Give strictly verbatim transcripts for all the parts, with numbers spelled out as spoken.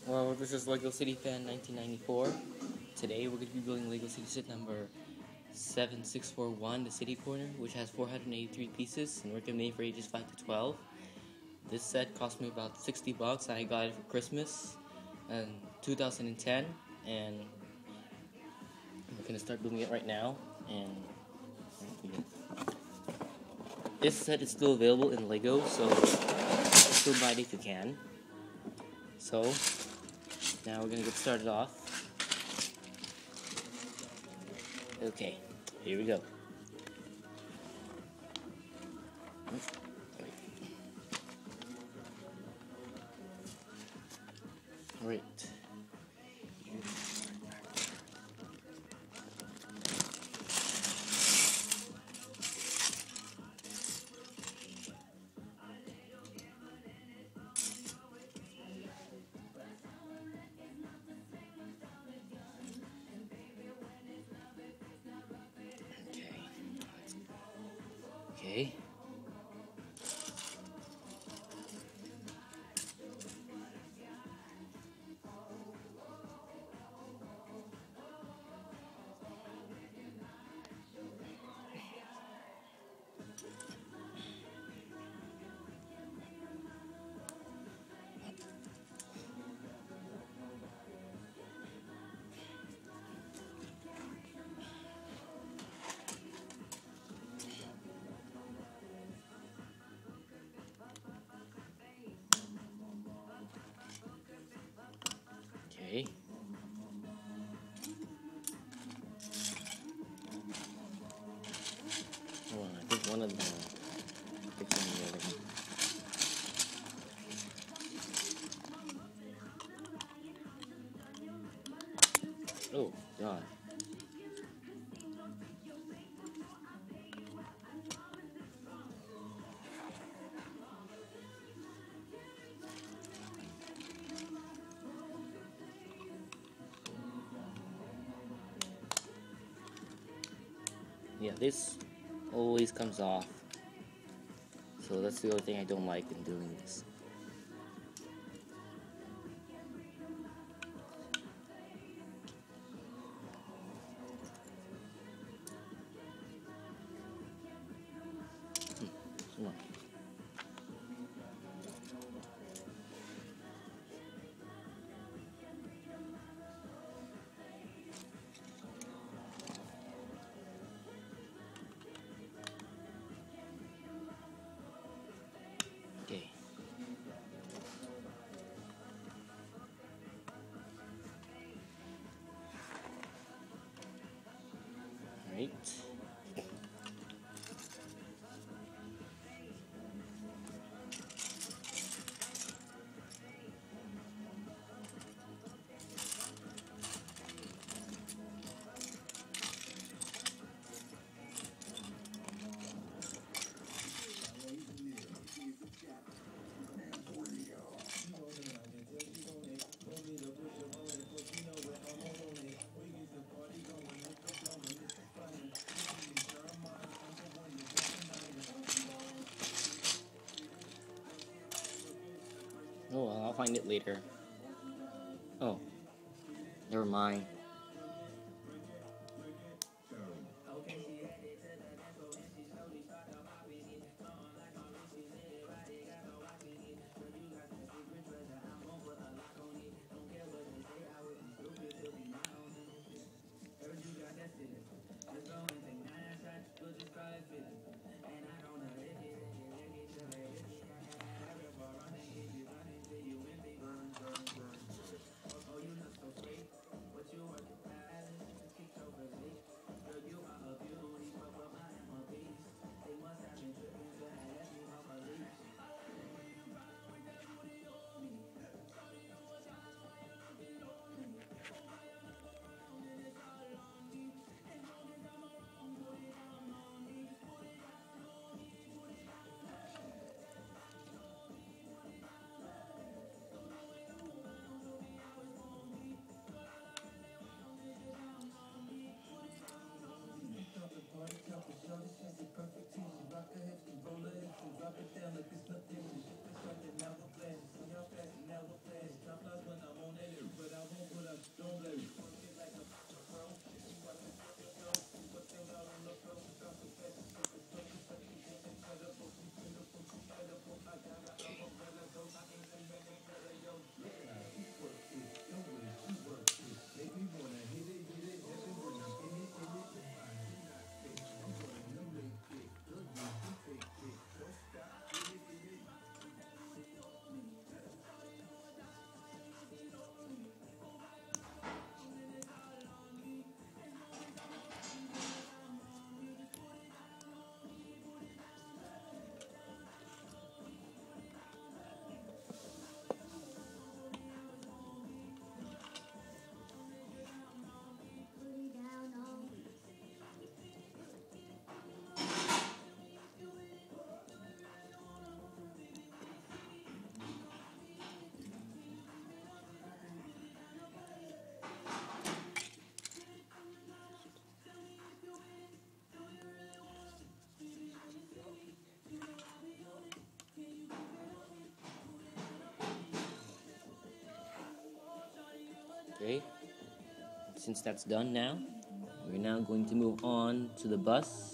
Well, this is Lego City Fan nineteen ninety-four. Today we're going to be building Lego City set number seven six four one, the City Corner, which has four hundred eighty-three pieces and recommended for ages five to twelve. This set cost me about sixty bucks. I got it for Christmas in two thousand ten, and we're going to start building it right now. And this set is still available in Lego, so still buy it if you can. So now we're going to get started off. Okay, here we go. Right. Okay. Okay. Hold on, I think one of them picks on the other one. Oh, God. Yeah, this always comes off. So that's the only thing I don't like in doing this. Hmm, come on. Okay. Right. Oh, well, I'll find it later. Oh, never mind. Okay, since that's done now, we're now going to move on to the bus.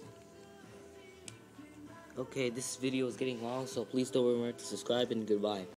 Okay, this video is getting long, so please don't remember to subscribe and goodbye.